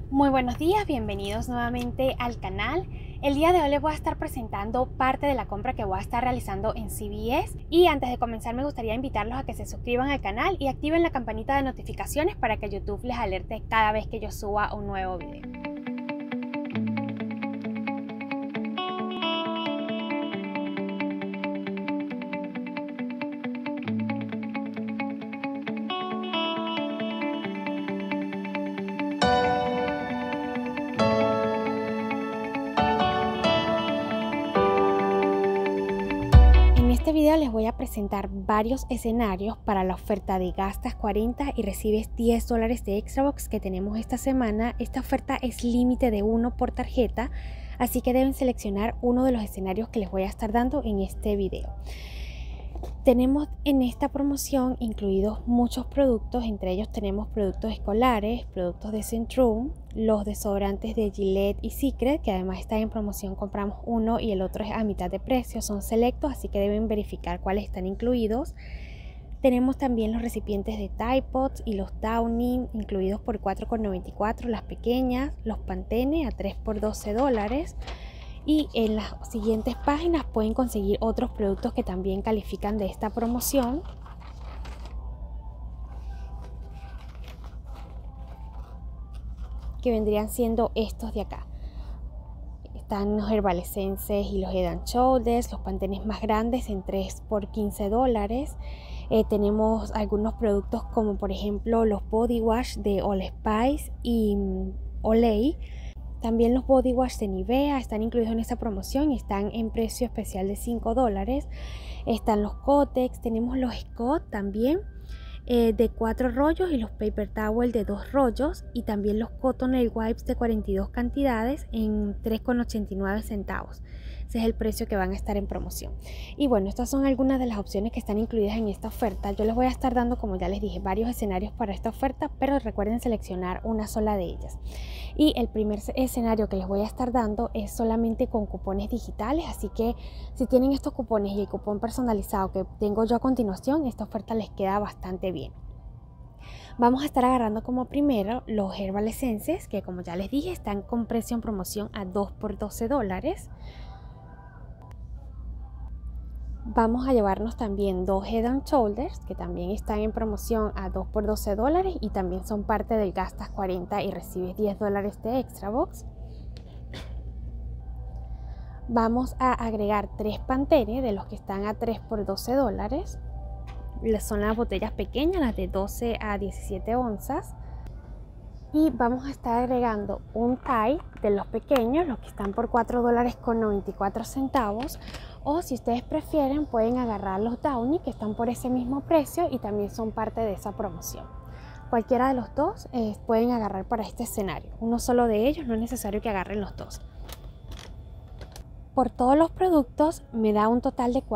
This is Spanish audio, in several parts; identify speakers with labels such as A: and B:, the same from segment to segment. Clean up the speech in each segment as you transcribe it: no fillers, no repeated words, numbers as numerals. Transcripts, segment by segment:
A: Muy buenos días, bienvenidos nuevamente al canal. El día de hoy les voy a estar presentando parte de la compra que voy a estar realizando en CVS. Y antes de comenzar me gustaría invitarlos a que se suscriban al canal y activen la campanita de notificaciones para que YouTube les alerte cada vez que yo suba un nuevo video. En este video les voy a presentar varios escenarios para la oferta de gastas 40 y recibes $10 de extra box que tenemos esta semana. Esta oferta es límite de 1 por tarjeta, así que deben seleccionar uno de los escenarios que les voy a estar dando en este video. Tenemos en esta promoción incluidos muchos productos, entre ellos tenemos productos escolares, productos de Centrum, los desodorantes de Gillette y Secret, que además están en promoción, compramos uno y el otro es a mitad de precio, son selectos, así que deben verificar cuáles están incluidos. Tenemos también los recipientes de Tide Pods y los Downy, incluidos por $4,94, las pequeñas, los Pantene a 3 por $12. Y en las siguientes páginas pueden conseguir otros productos que también califican de esta promoción. Que vendrían siendo estos de acá. Están los Herbal Essences y los Head & Shoulders, los Pantenes más grandes en 3 por $15. Tenemos algunos productos como por ejemplo los Body Wash de All Spice y Olay. También los body wash de Nivea están incluidos en esta promoción y están en precio especial de $5. Están los Kotex, tenemos los Scott también de 4 rollos y los Paper Towel de 2 rollos y también los Cotton Nail Wipes de 42 cantidades en 3,89 centavos. Ese es el precio que van a estar en promoción. Y bueno, estas son algunas de las opciones que están incluidas en esta oferta. Yo les voy a estar dando, como ya les dije, varios escenarios para esta oferta, pero recuerden seleccionar una sola de ellas. Y el primer escenario que les voy a estar dando es solamente con cupones digitales, así que si tienen estos cupones y el cupón personalizado que tengo yo a continuación, esta oferta les queda bastante bien. Vamos a estar agarrando como primero los Herbal Essences, que como ya les dije están con precio en promoción a 2 por $12. Vamos a llevarnos también dos Head & Shoulders que también están en promoción a 2 por $12 y también son parte del gastas 40 y recibes $10 de extra box. Vamos a agregar 3 Pantene de los que están a 3 por $12. Son las botellas pequeñas, las de 12 a 17 onzas. Y vamos a estar agregando un Tide de los pequeños, los que están por $4,94. O si ustedes prefieren pueden agarrar los Downy que están por ese mismo precio y también son parte de esa promoción. Cualquiera de los dos pueden agarrar para este escenario. Uno solo de ellos, no es necesario que agarren los dos. Por todos los productos me da un total de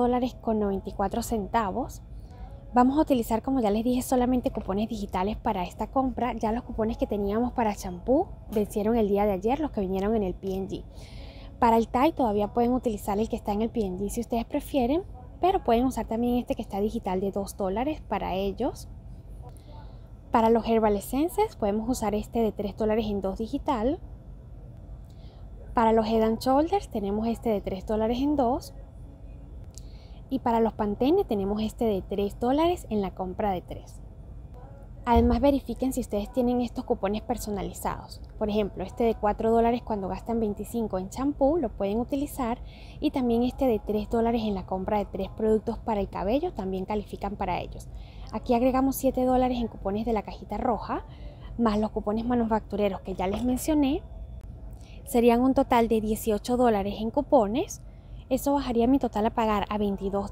A: $40,94. Vamos a utilizar, como ya les dije, solamente cupones digitales para esta compra. Ya los cupones que teníamos para champú vencieron el día de ayer, los que vinieron en el P&G. Para el Tide todavía pueden utilizar el que está en el P&G si ustedes prefieren, pero pueden usar también este que está digital de $2 para ellos. Para los Herbal Essences podemos usar este de $3 en 2 digital. Para los Head & Shoulders tenemos este de $3 en 2. Y para los Pantene tenemos este de $3 en la compra de 3. Además verifiquen si ustedes tienen estos cupones personalizados. Por ejemplo, este de $4 cuando gastan 25 en champú lo pueden utilizar. Y también este de $3 en la compra de 3 productos para el cabello también califican para ellos. Aquí agregamos $7 en cupones de la cajita roja, más los cupones manufactureros que ya les mencioné. Serían un total de $18 en cupones. Eso bajaría mi total a pagar a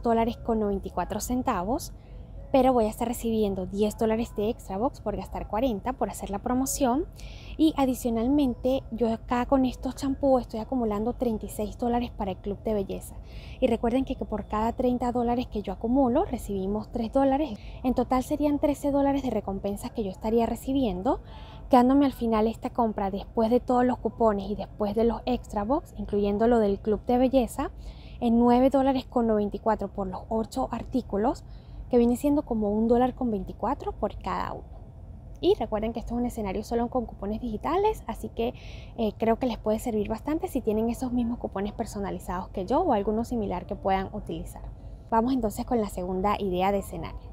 A: $22,94, pero voy a estar recibiendo $10 de extra box por gastar 40 por hacer la promoción. Y adicionalmente yo acá con estos champús estoy acumulando $36 para el club de belleza. Y recuerden que por cada $30 que yo acumulo recibimos $3. En total serían $13 de recompensas que yo estaría recibiendo, quedándome al final esta compra después de todos los cupones y después de los extra box, incluyendo lo del club de belleza, en $9,94 por los 8 artículos, que viene siendo como $1,24 por cada uno. Y recuerden que esto es un escenario solo con cupones digitales, así que creo que les puede servir bastante si tienen esos mismos cupones personalizados que yo o alguno similar que puedan utilizar. Vamos entonces con la segunda idea de escenario.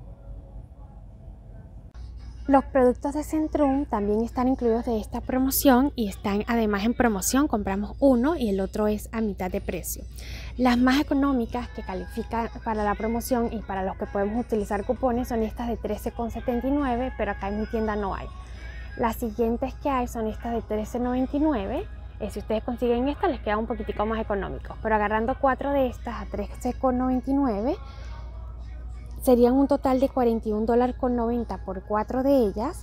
A: Los productos de Centrum también están incluidos de esta promoción y están además en promoción. Compramos uno y el otro es a mitad de precio. Las más económicas que califican para la promoción y para los que podemos utilizar cupones son estas de 13,79, pero acá en mi tienda no hay. Las siguientes que hay son estas de 13,99. Si ustedes consiguen estas les queda un poquitico más económicos, pero agarrando 4 de estas a 13,99 serían un total de $41.90 por 4 de ellas.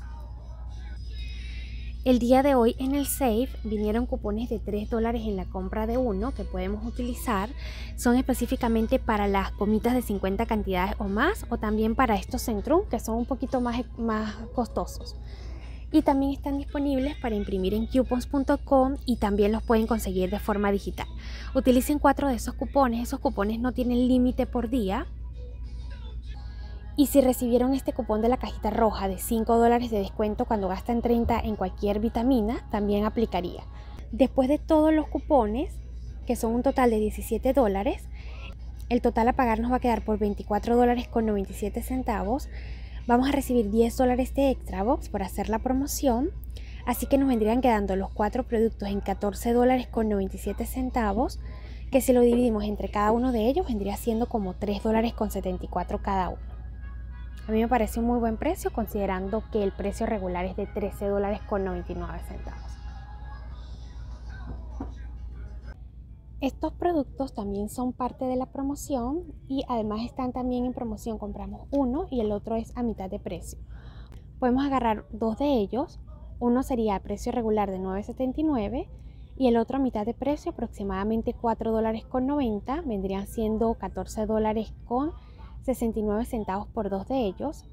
A: El día de hoy en el Save vinieron cupones de $3 en la compra de uno que podemos utilizar. Son específicamente para las gomitas de 50 cantidades o más, o también para estos Centrum que son un poquito más costosos. Y también están disponibles para imprimir en coupons.com y también los pueden conseguir de forma digital. Utilicen 4 de esos cupones no tienen límite por día. Y si recibieron este cupón de la cajita roja de $5 de descuento cuando gastan 30 en cualquier vitamina, también aplicaría. Después de todos los cupones, que son un total de $17, el total a pagar nos va a quedar por $24.97. Vamos a recibir $10 de extra box por hacer la promoción, así que nos vendrían quedando los 4 productos en $14.97, que si lo dividimos entre cada uno de ellos vendría siendo como $3.74 cada uno. A mí me parece un muy buen precio considerando que el precio regular es de $13.99. Estos productos también son parte de la promoción y además están también en promoción. Compramos uno y el otro es a mitad de precio. Podemos agarrar 2 de ellos. Uno sería a precio regular de $9.79 y el otro a mitad de precio, aproximadamente $4.90. Vendrían siendo $14.69 por 2 de ellos.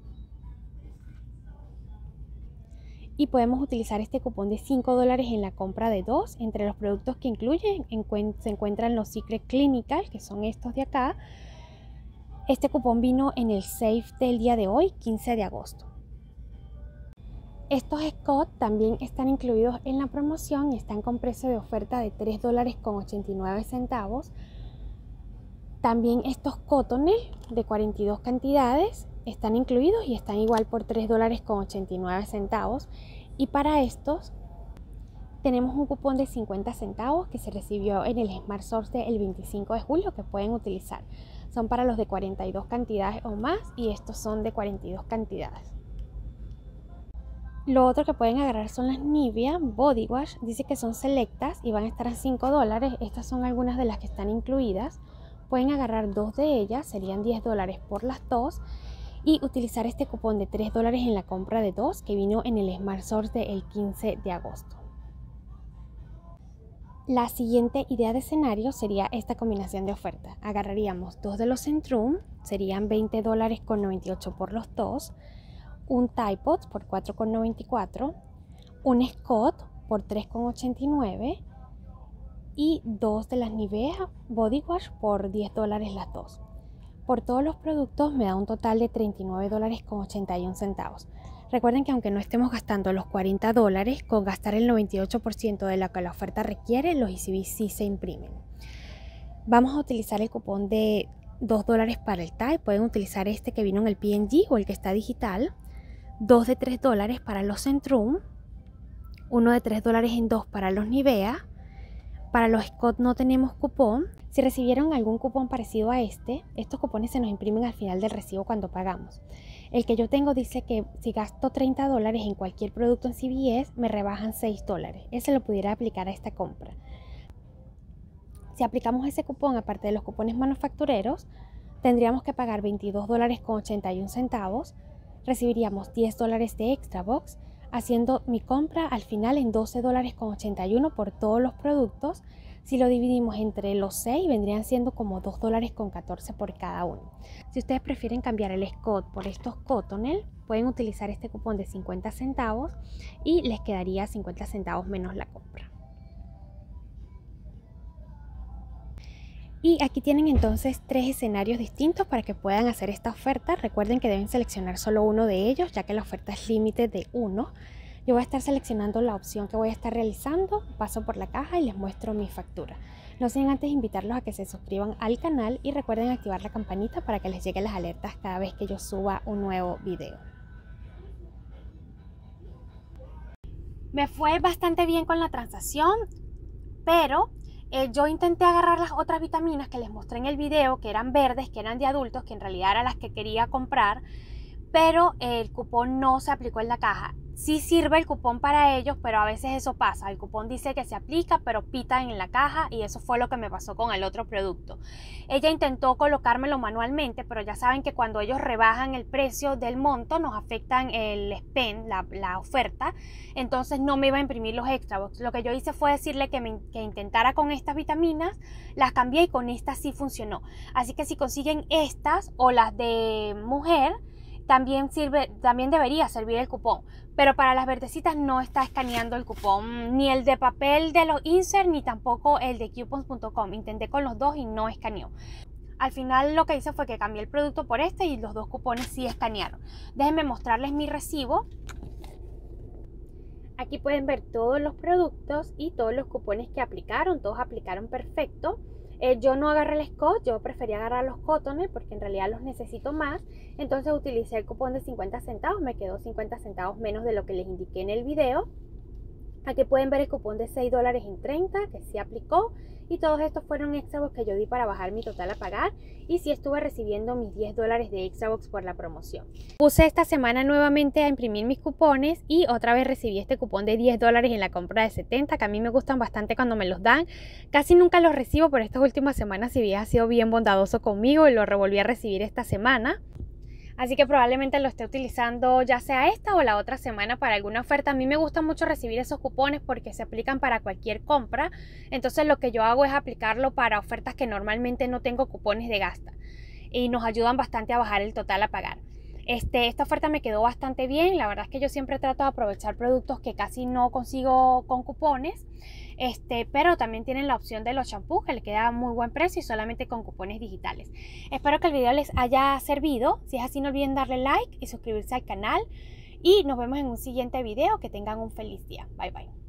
A: Y podemos utilizar este cupón de $5 en la compra de 2. Entre los productos que incluyen se encuentran los Secret Clinical, que son estos de acá. Este cupón vino en el Save del día de hoy, 15 de agosto. Estos Scott también están incluidos en la promoción y están con precio de oferta de $3.89. También estos Cottonelle de 42 cantidades están incluidos y están igual por $3.89. Y para estos tenemos un cupón de 50 centavos que se recibió en el Smart Source el 25 de julio que pueden utilizar. Son para los de 42 cantidades o más y estos son de 42 cantidades. Lo otro que pueden agarrar son las Nivea Body Wash. Dice que son selectas y van a estar a $5. Estas son algunas de las que están incluidas. Pueden agarrar 2 de ellas, serían $10 por las 2 y utilizar este cupón de $3 en la compra de 2 que vino en el Smart Source del 15 de agosto. La siguiente idea de escenario sería esta combinación de ofertas. Agarraríamos 2 de los Centrum, serían $20.98 por los 2, un Tide Pods por $4.94, un Scott por $3.89 y 2 de las Nivea Body Wash por $10 las 2. Por todos los productos me da un total de $39.81. Recuerden que aunque no estemos gastando los $40, con gastar el 98% de lo que la oferta requiere, los ECB sí se imprimen. Vamos a utilizar el cupón de $2 para el Tide. Pueden utilizar este que vino en el P&G o el que está digital. 2 de $3 para los Centrum. Uno de $3 en 2 para los Nivea. Para los Scott no tenemos cupón. Si recibieron algún cupón parecido a estos cupones se nos imprimen al final del recibo cuando pagamos. El que yo tengo dice que si gasto $30 en cualquier producto en CVS, me rebajan $6. Ese lo pudiera aplicar a esta compra. Si aplicamos ese cupón, aparte de los cupones manufactureros, tendríamos que pagar $22.81. Recibiríamos $10 de extra box, haciendo mi compra al final en $12.81 por todos los productos. Si lo dividimos entre los 6 vendrían siendo como $2.14 por cada uno. Si ustedes prefieren cambiar el Scott por estos Cottonelle, pueden utilizar este cupón de 50 centavos y les quedaría 50 centavos menos la compra. Y aquí tienen entonces 3 escenarios distintos para que puedan hacer esta oferta. Recuerden que deben seleccionar solo uno de ellos, ya que la oferta es límite de 1. Yo voy a estar seleccionando la opción que voy a estar realizando, paso por la caja y les muestro mi factura. No sin antes invitarlos a que se suscriban al canal y recuerden activar la campanita para que les lleguen las alertas cada vez que yo suba un nuevo video. Me fue bastante bien con la transacción, pero yo intenté agarrar las otras vitaminas que les mostré en el video, que eran verdes, que eran de adultos, que en realidad eran las que quería comprar, pero el cupón no se aplicó en la caja. Sí sirve el cupón para ellos, pero a veces eso pasa. El cupón dice que se aplica, pero pita en la caja, y eso fue lo que me pasó con el otro producto. Ella intentó colocármelo manualmente, pero ya saben que cuando ellos rebajan el precio del monto nos afectan el spend, la oferta. Entonces no me iba a imprimir los extra. Lo que yo hice fue decirle que intentara con estas vitaminas, las cambié y con estas sí funcionó. Así que si consiguen estas o las de mujer, también debería servir el cupón, pero para las verdecitas no está escaneando el cupón, ni el de papel de los insert ni tampoco el de coupons.com. Intenté con los dos y no escaneó. Al final lo que hice fue que cambié el producto por este y los dos cupones sí escanearon. Déjenme mostrarles mi recibo. Aquí pueden ver todos los productos y todos los cupones que aplicaron. Todos aplicaron perfecto. Yo no agarré el Scotch, yo prefería agarrar los Cottoner porque en realidad los necesito más. Entonces utilicé el cupón de 50 centavos, me quedó 50 centavos menos de lo que les indiqué en el video. Aquí pueden ver el cupón de $6.30 que sí aplicó, y todos estos fueron extrabox que yo di para bajar mi total a pagar, y sí estuve recibiendo mis $10 de extrabox por la promoción. Puse esta semana nuevamente a imprimir mis cupones y otra vez recibí este cupón de $10 en la compra de 70, que a mí me gustan bastante cuando me los dan. Casi nunca los recibo, pero estas últimas semanas si bien ha sido bien bondadoso conmigo y lo revolví a recibir esta semana. Así que probablemente lo esté utilizando ya sea esta o la otra semana para alguna oferta. A mí me gusta mucho recibir esos cupones porque se aplican para cualquier compra. Entonces lo que yo hago es aplicarlo para ofertas que normalmente no tengo cupones de gasta. Y nos ayudan bastante a bajar el total a pagar. Esta oferta me quedó bastante bien. La verdad es que yo siempre trato de aprovechar productos que casi no consigo con cupones. Pero también tienen la opción de los shampoos que le queda a muy buen precio y solamente con cupones digitales. Espero que el video les haya servido. Si es así, no olviden darle like y suscribirse al canal. Y nos vemos en un siguiente video. Que tengan un feliz día. Bye bye.